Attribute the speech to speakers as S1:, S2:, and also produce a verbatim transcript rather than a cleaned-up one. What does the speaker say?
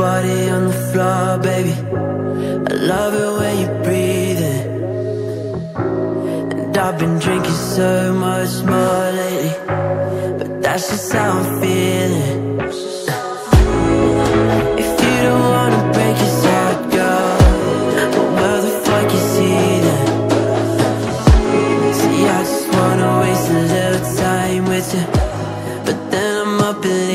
S1: body on the floor, baby. I love it when you're breathing. And I've been drinking so much more lately, but that's just how I'm feeling. If you don't wanna break his heart, girl, well, where the fuck is he then? See, I just wanna waste a little time with you, but then I'm up in